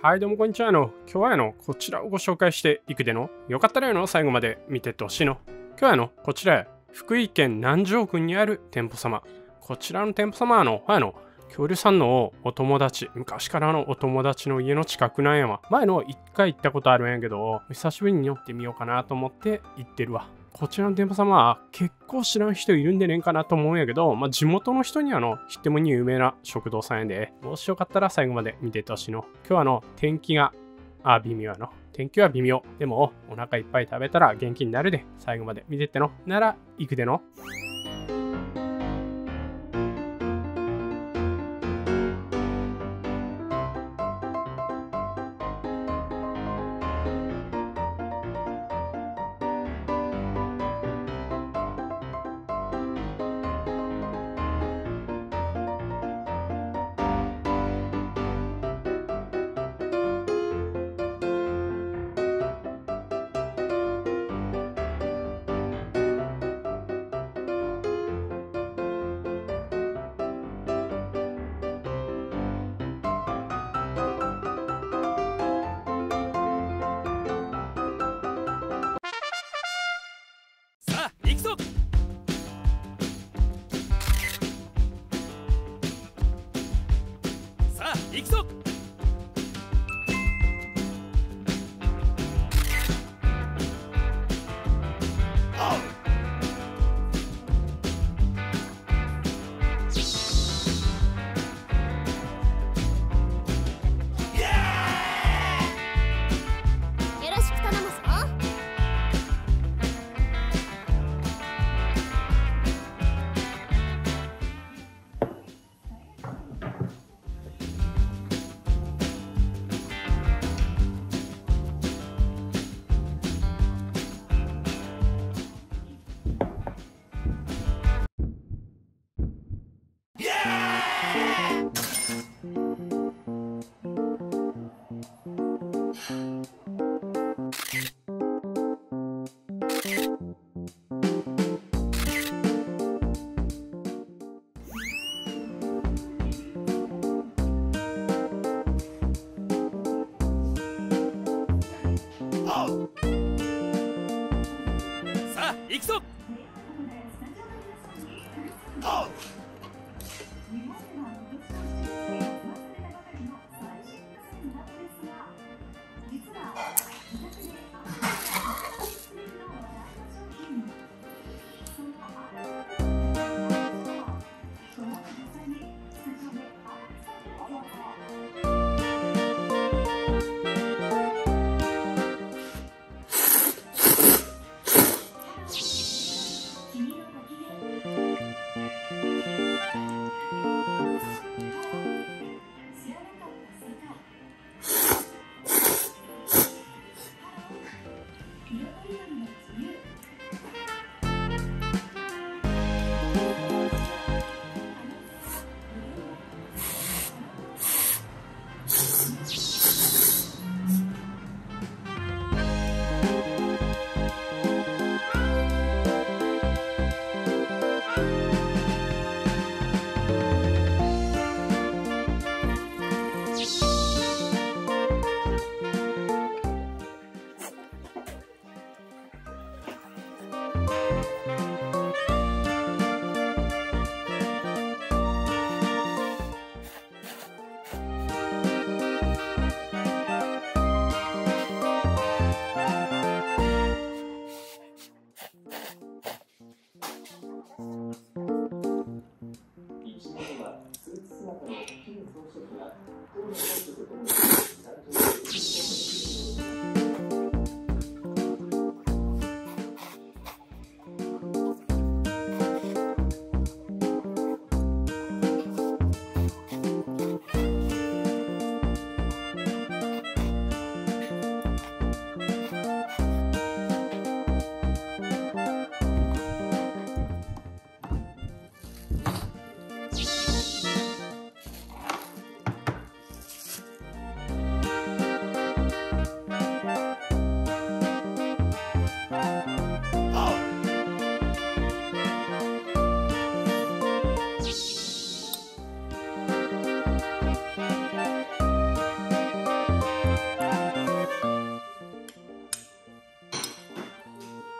はい、どうもこんにちは。今日はこちらをご紹介していくでの。よかったら最後まで見てってほしいの。今日はこちら、福井県南条郡にある店舗様。こちらの店舗様恐竜さんのお友達、昔からのお友達の家の近くなんやわ。前の1回行ったことあるんやけど、久しぶりに寄ってみようかなと思って行ってるわ。こちらの店舗様は結構知らん人いるんでねんかなと思うんやけど、地元の人に知ってもに有名な食堂さんやで、もしよかったら最後まで見てってほしいの。今日は天気が、微妙やの。天気は微妙。でも、お腹いっぱい食べたら元気になるで、最後まで見てっての。なら、行くでの。 行くぞ。さあ行くぞ。さあ行くぞ。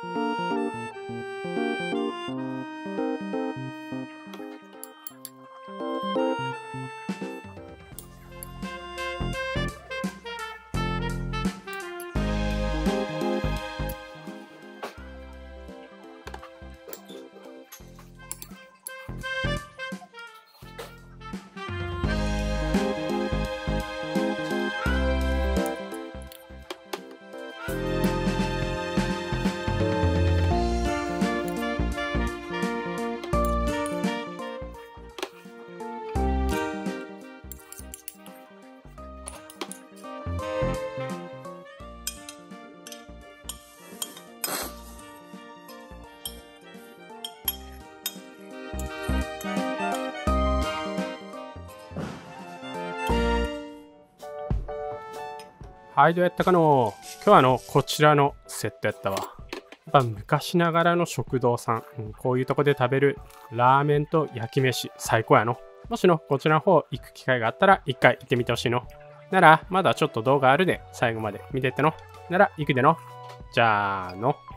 はい、どうやったかの。今日はこちらのセットやったわ。やっぱ昔ながらの食堂さん、こういうとこで食べるラーメンと焼き飯、最高やの。もしこちらの方行く機会があったら一回行ってみてほしいの。なら、まだちょっと動画あるで、最後まで見てっての。なら、行くでの。じゃあの。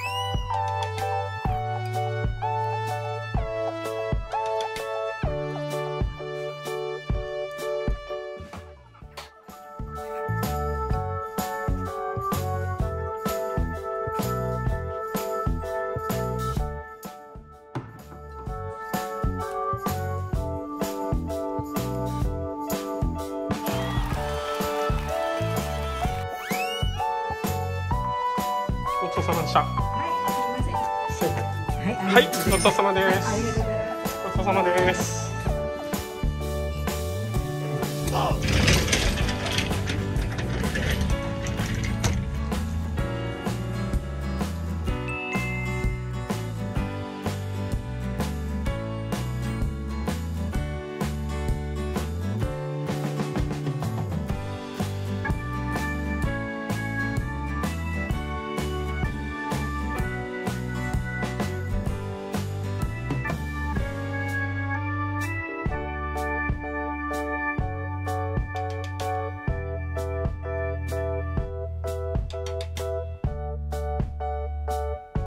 ごちそうさまでした。はい、ごちそうさまです。ごちそうさまです。